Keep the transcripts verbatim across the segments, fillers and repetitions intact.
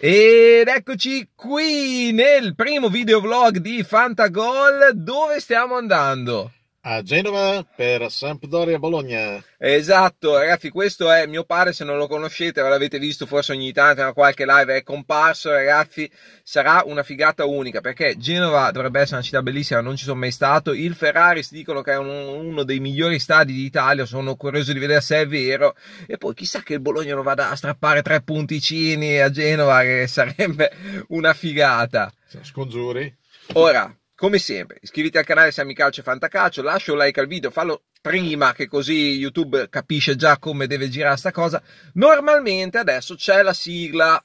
Ed eccoci qui nel primo videovlog di Fantagol. Dove stiamo andando? A Genova per Sampdoria Bologna. Esatto, ragazzi, questo è mio padre. Se non lo conoscete, l'avete visto forse ogni tanto in qualche live, è comparso. Ragazzi, sarà una figata unica, perché Genova dovrebbe essere una città bellissima, non ci sono mai stato. Il Ferraris dicono che è un, uno dei migliori stadi d'Italia, sono curioso di vedere se è vero. E poi chissà che il Bologna non vada a strappare tre punticini a Genova, che sarebbe una figata. Scongiuri. Ora, come sempre, iscriviti al canale se ami calcio e fantacalcio, lascia un like al video, fallo prima che così YouTube capisce già come deve girare sta cosa. Normalmente adesso c'è la sigla.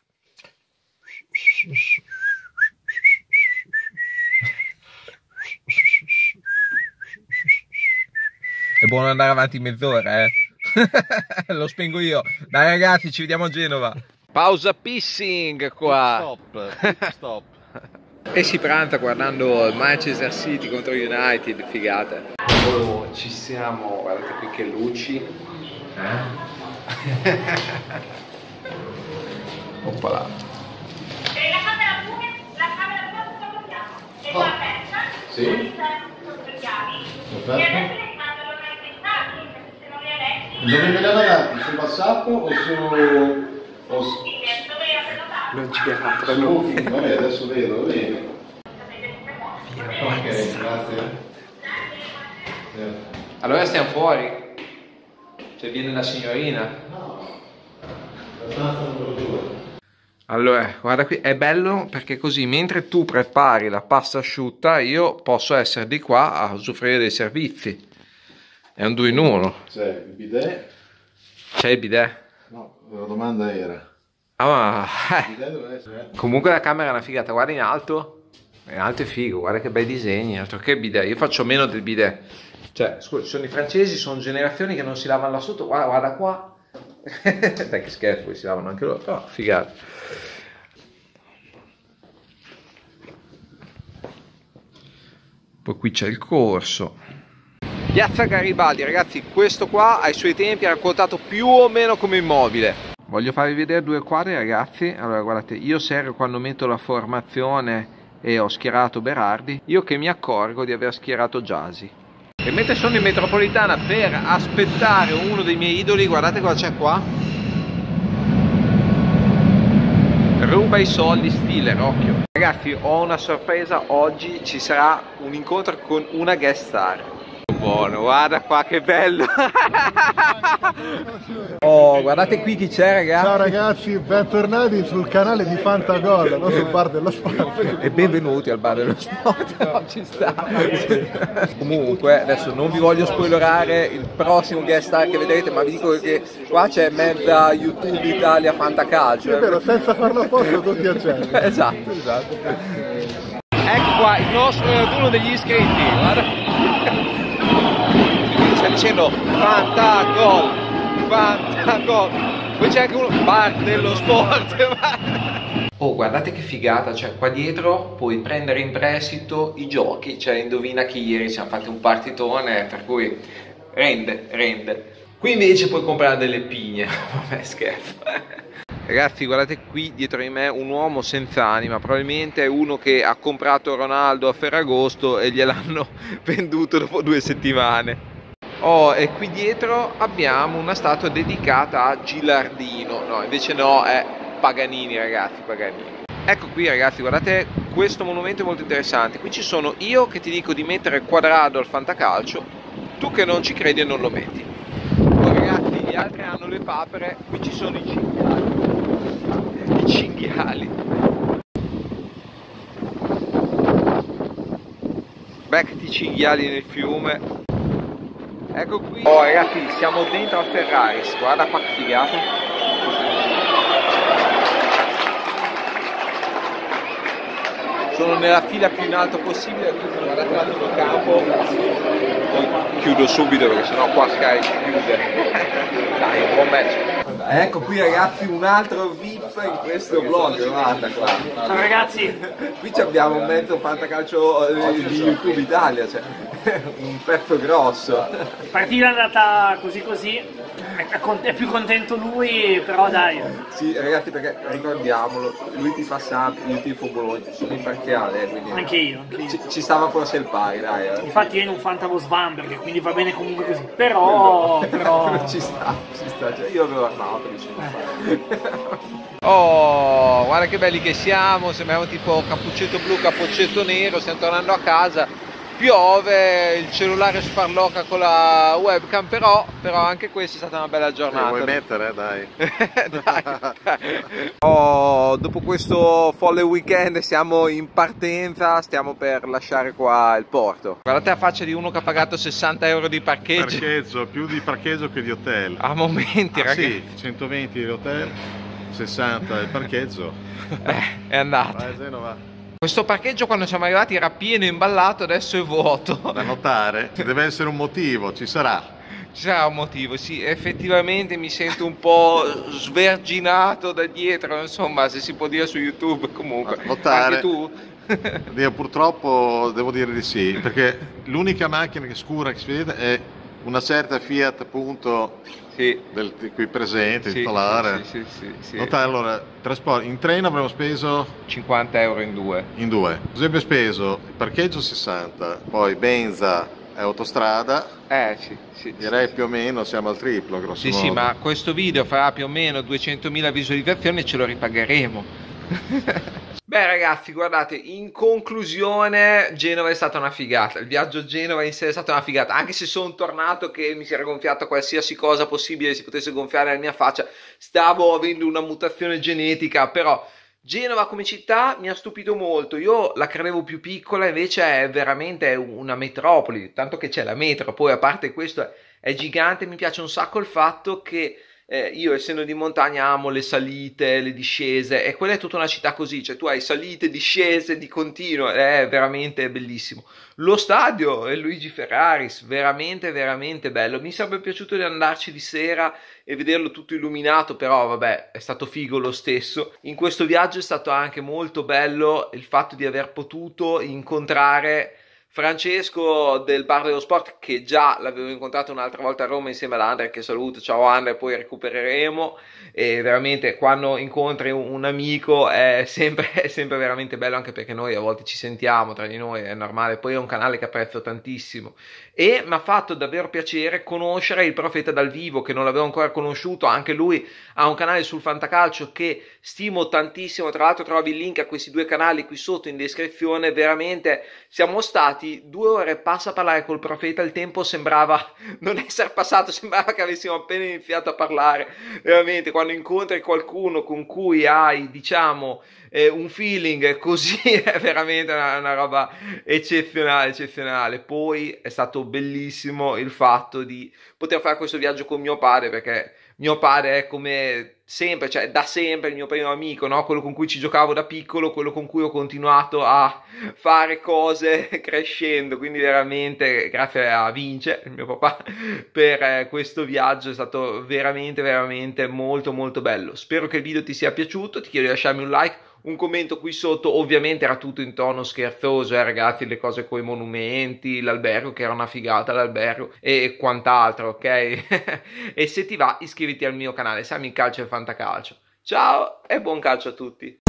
È buono andare avanti mezz'ora, eh? Lo spengo io. Dai ragazzi, ci vediamo a Genova. Pausa pissing qua. Stop, stop. E si pranza guardando Manchester City contro United, figata. Oh, ci siamo, guardate qui che luci. Eh? Oppala. E la camera due, la camera due cosa vogliamo? È già aperta, Sì. sotto i chiavi. E adesso le chiavi non hai pensati, perché se non le avessi... Dove me le hanno dati? Su WhatsApp o su... O su... Dove hanno dato? Non ci piace. su... Vabbè, adesso vedo, vedo. Ok, grazie. Eh. Allora stiamo fuori. Cioè viene la signorina. No. La stanza numero due. Allora, guarda qui, è bello perché così mentre tu prepari la pasta asciutta io posso essere di qua a usufruire dei servizi. È un due in uno. C'è il bidet. C'è il bidet? No, la domanda era. Ah, ma... Il bidet deve essere. Comunque la camera è una figata, guarda in alto. In alto è figo, guarda che bei disegni, altro che bidet. Io faccio meno del bidet. Cioè, scusa, sono i francesi, sono generazioni che non si lavano là sotto. Guarda, guarda qua. Dai che scherzo, poi si lavano anche loro, però figata. Poi qui c'è il corso. Piazza Garibaldi, ragazzi, questo qua ai suoi tempi era quotato più o meno come immobile. Voglio farvi vedere due quadri, ragazzi. Allora, guardate, io serio quando metto la formazione e ho schierato Berardi, io che mi accorgo di aver schierato Gyasi. E mentre sono in metropolitana per aspettare uno dei miei idoli, guardate cosa c'è qua. Ruba i soldi stile Rocchio. Ragazzi, ho una sorpresa, oggi ci sarà un incontro con una guest star. Buono, guarda qua che bello. Oh, guardate qui chi c'è, ragazzi. Ciao ragazzi, bentornati sul canale di Fantagol, no? Sul bar dello sport. E benvenuti al bar dello sport. No, ci sta. Comunque, adesso non vi voglio spoilerare il prossimo guest star che vedrete, ma vi dico che qua c'è mezza YouTube Italia Fantacalcio. È vero, senza farlo apposta tutti accenti. Esatto, esatto. Ecco qua il nostro, uno degli iscritti, guarda. Sta dicendo Fantagol, Fantagol. Poi c'è anche uno bar dello sport. Oh, guardate che figata, cioè qua dietro puoi prendere in prestito i giochi, cioè indovina chi ieri ci hanno fatto un partitone, per cui rende, rende. Qui invece puoi comprare delle pigne. Vabbè, scherzo. Ragazzi, guardate qui dietro di me un uomo senza anima, probabilmente è uno che ha comprato Ronaldo a Ferragosto e gliel'hanno venduto dopo due settimane. Oh, e qui dietro abbiamo una statua dedicata a Gilardino. No, invece no, è Paganini, ragazzi, Paganini. Ecco qui, ragazzi, guardate, questo monumento è molto interessante. Qui ci sono io che ti dico di mettere quadrado al fantacalcio, tu che non ci credi e non lo metti. Poi, ragazzi, gli altri hanno le papere, qui ci sono i cinghiali. I cinghiali. Beccati i cinghiali nel fiume. Ecco qui. Oh ragazzi, siamo dentro al Ferraris, guarda qua che figata. Sono nella fila più in alto possibile, guardate l'altro campo. Poi chiudo subito perché sennò qua Sky si chiude. Dai, un buon match. Ecco qui ragazzi un altro V I P in questo vlog, guarda qua. Ciao ragazzi! Qui abbiamo un mezzo fantacalcio di YouTube Italia, cioè un pezzo grosso. Partita è andata così così, è, con- è più contento lui, però dai. Sì, ragazzi, perché ricordiamolo, lui ti fa Samp, io ti fa Bologna, sono imparziale, eh, quindi Anche io, anche io. ci, ci stava forse il pari, dai. Eh. Infatti io non fantavo Svanberg, quindi va bene comunque così. Però, però... ci sta, ci sta, cioè, io avevo armato, diciamo. Oh, guarda che belli che siamo, sembriamo tipo cappuccetto blu, cappuccetto nero, stiamo tornando a casa. Piove, il cellulare sparlocca con la webcam, però, però anche questa è stata una bella giornata. Vuoi mettere, dai. Dai. Oh, dopo questo folle weekend siamo in partenza, stiamo per lasciare qua il porto. Guardate la faccia di uno che ha pagato sessanta euro di parcheggio. Parcheggio, più di parcheggio che di hotel. A momenti, ah, ragazzi. Sì, centoventi di hotel, sessanta il parcheggio. Eh, è andato. Vai, Genova. Questo parcheggio quando siamo arrivati era pieno imballato, adesso è vuoto. Da notare, ci deve essere un motivo, ci sarà. Ci sarà un motivo, sì, effettivamente mi sento un po' sverginato da dietro, insomma, se si può dire su YouTube comunque. Notare. Anche tu? Io purtroppo devo dire di sì, perché l'unica macchina che scura che si vede è una certa Fiat appunto sì. del, qui presente, sì, titolare. Sì, sì, sì, sì. Notare, allora, trasporto, in treno avremo speso cinquanta euro in due. In due. Così abbiamo speso il parcheggio sessanta, poi benza e autostrada. Eh sì, sì. Direi sì, più o meno siamo al triplo, grosso sì, modo. Sì, ma questo video farà più o meno duecentomila visualizzazioni e ce lo ripagheremo. Beh ragazzi, guardate, in conclusione Genova è stata una figata, il viaggio a Genova in sé è stata una figata, anche se sono tornato che mi si era gonfiata qualsiasi cosa possibile si potesse gonfiare alla mia faccia, stavo avendo una mutazione genetica, però Genova come città mi ha stupito molto, io la credevo più piccola, invece è veramente una metropoli, tanto che c'è la metro, poi a parte questo è, è gigante, mi piace un sacco il fatto che Eh, io essendo di montagna amo le salite, le discese e quella è tutta una città così, cioè tu hai salite, discese di continuo, è veramente bellissimo. Lo stadio è Luigi Ferraris, veramente veramente bello, mi sarebbe piaciuto di andarci di sera e vederlo tutto illuminato, però vabbè è stato figo lo stesso. In questo viaggio è stato anche molto bello il fatto di aver potuto incontrare Francesco del Bar dello Sport, che già l'avevo incontrato un'altra volta a Roma insieme ad Andre, che saluto, ciao Andre, poi recupereremo, e veramente quando incontri un, un amico è sempre, è sempre veramente bello, anche perché noi a volte ci sentiamo tra di noi, è normale, poi è un canale che apprezzo tantissimo, e mi ha fatto davvero piacere conoscere il Profeta dal vivo, che non l'avevo ancora conosciuto, anche lui ha un canale sul fantacalcio che stimo tantissimo, tra l'altro trovi il link a questi due canali qui sotto in descrizione, veramente siamo stati due ore e passa a parlare col Profeta, il tempo sembrava non essere passato, sembrava che avessimo appena iniziato a parlare, veramente quando incontri qualcuno con cui hai diciamo eh, un feeling così è veramente una, una roba eccezionale, eccezionale. Poi è stato bellissimo il fatto di poter fare questo viaggio con mio padre, perché mio padre è come sempre, cioè da sempre il mio primo amico, no? Quello con cui ci giocavo da piccolo, quello con cui ho continuato a fare cose crescendo, quindi veramente grazie a Vince, il mio papà, per eh, questo viaggio è stato veramente veramente molto molto bello. Spero che il video ti sia piaciuto, ti chiedo di lasciarmi un like, un commento qui sotto, ovviamente era tutto in tono scherzoso, eh ragazzi, le cose con i monumenti, l'albergo che era una figata l'albergo e quant'altro, ok? E se ti va iscriviti al mio canale, Sami il Calcio e Fantacalcio. Ciao e buon calcio a tutti!